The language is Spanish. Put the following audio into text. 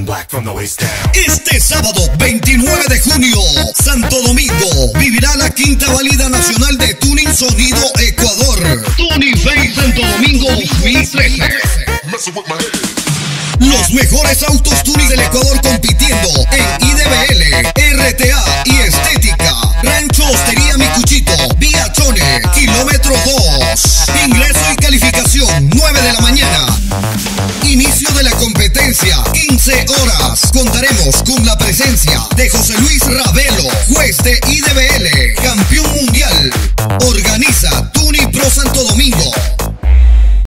black from the waist down. Este sábado 29 de junio, Santo Domingo vivirá la quinta válida nacional de Tuning Sonido Ecuador. Tuning Face Santo Domingo 2013. Los mejores autos tuning del Ecuador compitiendo en IDBL, RTA y Estética. Rancho Hostería Mi Cuchito, Vía Chone, kilómetro 2. Ingreso y calificación 9 de la mañana. Inicio de la competencia 15 horas. Contaremos con la presencia de José Luis Ravelo, juez de IDBL, campeón mundial. Organiza Tuning Pro Santo Domingo.